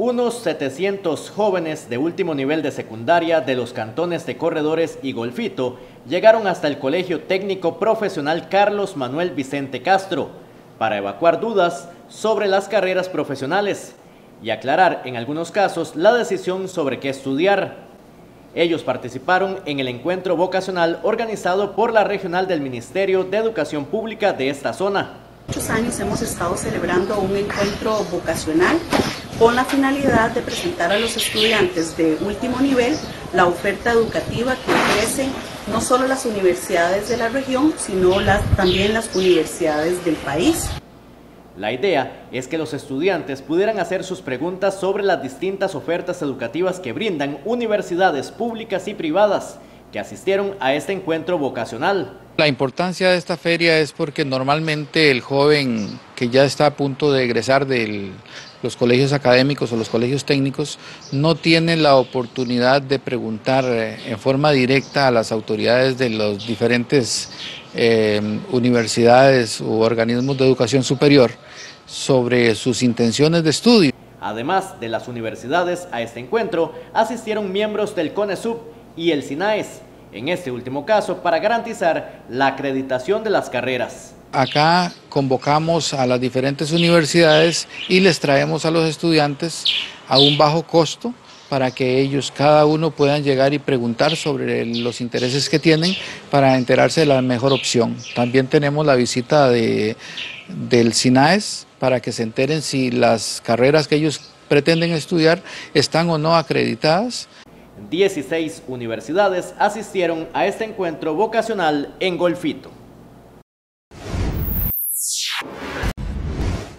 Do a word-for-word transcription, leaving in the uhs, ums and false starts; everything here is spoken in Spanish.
Unos setecientos jóvenes de último nivel de secundaria de los cantones de Corredores y Golfito llegaron hasta el Colegio Técnico Profesional Carlos Manuel Vicente Castro para evacuar dudas sobre las carreras profesionales y aclarar en algunos casos la decisión sobre qué estudiar. Ellos participaron en el encuentro vocacional organizado por la regional del Ministerio de Educación Pública de esta zona. Muchos años hemos estado celebrando un encuentro vocacional con la finalidad de presentar a los estudiantes de último nivel la oferta educativa que ofrecen no solo las universidades de la región, sino las, también las universidades del país. La idea es que los estudiantes pudieran hacer sus preguntas sobre las distintas ofertas educativas que brindan universidades públicas y privadas que asistieron a este encuentro vocacional. La importancia de esta feria es porque normalmente el joven que ya está a punto de egresar de los colegios académicos o los colegios técnicos no tiene la oportunidad de preguntar en forma directa a las autoridades de las diferentes eh, universidades u organismos de educación superior sobre sus intenciones de estudio. Además de las universidades, a este encuentro asistieron miembros del CONESUB y el SINAES, en este último caso para garantizar la acreditación de las carreras. Acá convocamos a las diferentes universidades y les traemos a los estudiantes a un bajo costo para que ellos cada uno puedan llegar y preguntar sobre los intereses que tienen para enterarse de la mejor opción. También tenemos la visita de, del SINAES para que se enteren si las carreras que ellos pretenden estudiar están o no acreditadas. dieciséis universidades asistieron a este encuentro vocacional en Golfito.